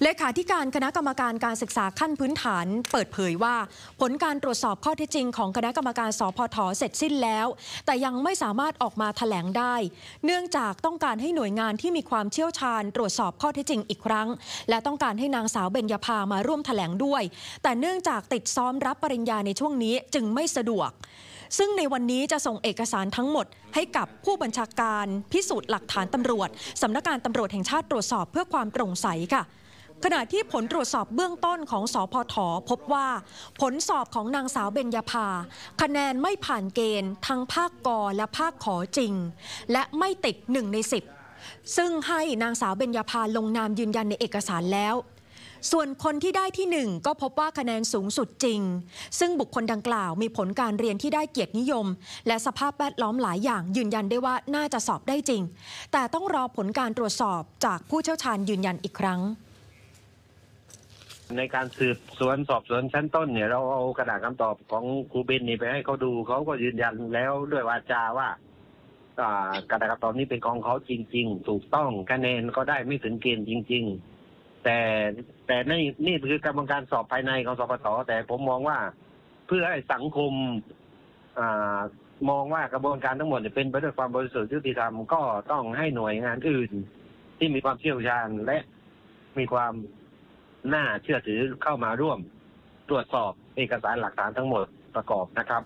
เลขาธิการคณะกรรมการการศึกษาขั้นพื้นฐานเปิดเผยว่าผลการตรวจสอบข้อเท็จจริงของคณะกรรมการสพท.เสร็จสิ้นแล้วแต่ยังไม่สามารถออกมาแถลงได้เนื่องจากต้องการให้หน่วยงานที่มีความเชี่ยวชาญตรวจสอบข้อเท็จจริงอีกครั้งและต้องการให้นางสาวเบญญาภามาร่วมแถลงด้วยแต่เนื่องจากติดซ้อมรับปริญญาในช่วงนี้จึงไม่สะดวกซึ่งในวันนี้จะส่งเอกสารทั้งหมดให้กับผู้บัญชาการพิสูจน์หลักฐานตำรวจสำนักงานตำรวจแห่งชาติตรวจสอบเพื่อความโปร่งใสค่ะขณะที่ผลตรวจสอบเบื้องต้นของสพท.พบว่าผลสอบของนางสาวเบญญาภาคะแนนไม่ผ่านเกณฑ์ทั้งภาคก.และภาคขอจริงและไม่ติด1 ใน 10ซึ่งให้นางสาวเบญญาภาลงนามยืนยันในเอกสารแล้วส่วนคนที่ได้ที่1ก็พบว่าคะแนนสูงสุดจริงซึ่งบุคคลดังกล่าวมีผลการเรียนที่ได้เกียรตินิยมและสภาพแวดล้อมหลายอย่างยืนยันได้ว่าน่าจะสอบได้จริงแต่ต้องรอผลการตรวจสอบจากผู้เชี่ยวชาญยืนยันอีกครั้งในการสืบสวนสอบสวนชั้นต้นเนี่ยเราเอากระดาษคำตอบของครูเบนนี่ไปให้เขาดูเขาก็ยืนยันแล้วด้วยวาจาว่ากระดาษคำตอบนี้เป็นของเขาจริงๆถูกต้องคะแนนก็ได้ไม่ถึงเกณฑ์จริงๆแต่นี่คือกรรมการสอบภายในของสปท.แต่ผมมองว่าเพื่อให้สังคมมองว่ากระบวนการทั้งหมดเป็นไปด้วยความบริสุทธิ์ยุติธรรมก็ต้องให้หน่วยงานอื่นที่มีความเชี่ยวชาญและมีความน่าเชื่อถือเข้ามาร่วมตรวจสอบเอกสารหลักฐานทั้งหมดประกอบนะครับ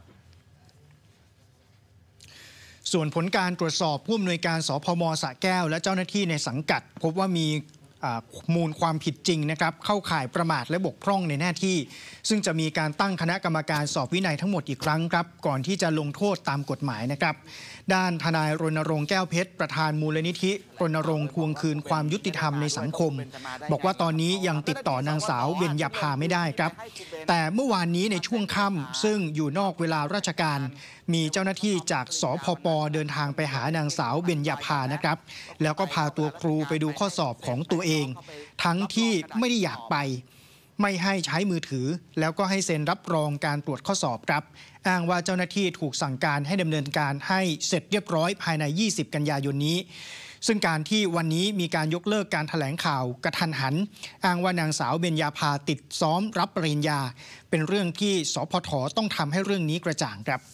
ส่วนผลการตรวจสอบผู้อำนวยการสพม.สระแก้วและเจ้าหน้าที่ในสังกัดพบว่ามีมูลความผิดจริงนะครับเข้าข่ายประมาทและบกพร่องในหน้าที่ซึ่งจะมีการตั้งคณะกรรมการสอบวินัยทั้งหมดอีกครั้งครับก่อนที่จะลงโทษตามกฎหมายนะครับด้านทนายรณรงค์แก้วเพชรประธานมูลนิธิรณรงค์ทวงคืนความยุติธรรมในสังคมบอกว่าตอนนี้ยังติดต่อนางสาวเบญญาภาไม่ได้ครับแต่เมื่อวานนี้ในช่วงค่ำซึ่งอยู่นอกเวลาราชการมีเจ้าหน้าที่จากสพป.เดินทางไปหานางสาวเบญญาภานะครับแล้วก็พาตัวครูไปดูข้อสอบของตัวเองทั้งที่ไม่ได้อยากไปไม่ให้ใช้มือถือแล้วก็ให้เซ็นรับรองการตรวจข้อสอบครับอ้างว่าเจ้าหน้าที่ถูกสั่งการให้ดำเนินการให้เสร็จเรียบร้อยภายใน20 กันยายนนี้ซึ่งการที่วันนี้มีการยกเลิกการแถลงข่าวกระทันหันอ้างว่านางสาวเบญญาภาติดซ้อมรับปริญญาเป็นเรื่องที่สพท.ต้องทำให้เรื่องนี้กระจ่างครับ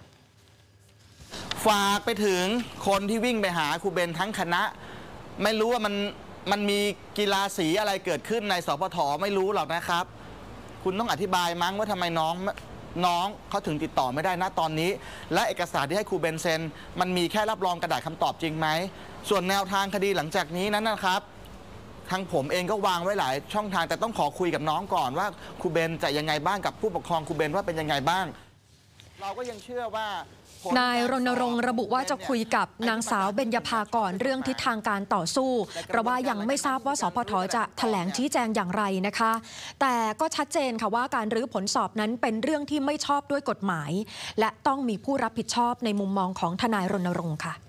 ฝากไปถึงคนที่วิ่งไปหาครูเบนทั้งคณะไม่รู้ว่ามันมีกีฬาสีอะไรเกิดขึ้นในสพท.ไม่รู้หรอกนะครับคุณต้องอธิบายมั้งว่าทำไมน้องเขาถึงติดต่อไม่ได้นะตอนนี้และเอกสารที่ให้ครูเบนเซ็นมันมีแค่รับรองกระดาษคำตอบจริงไหมส่วนแนวทางคดีหลังจากนี้นั้นนะครับทางผมเองก็วางไว้หลายช่องทางแต่ต้องขอคุยกับน้องก่อนว่าครูเบนจะยังไงบ้างกับผู้ปกครองครูเบนว่าเป็นยังไงบ้างเราก็ยังเชื่อว่านายรณรงค์ระบุว่าจะคุยกับนางสาวเบญญาภาก่อนเรื่องทิศทางการต่อสู้เพราะว่ายังไม่ทราบว่าสพท.จะแถลงชี้แจงอย่างไรนะคะแต่ก็ชัดเจนค่ะว่าการรื้อผลสอบนั้นเป็นเรื่องที่ไม่ชอบด้วยกฎหมายและต้องมีผู้รับผิดชอบในมุมมองของทนายรณรงค์ค่ะ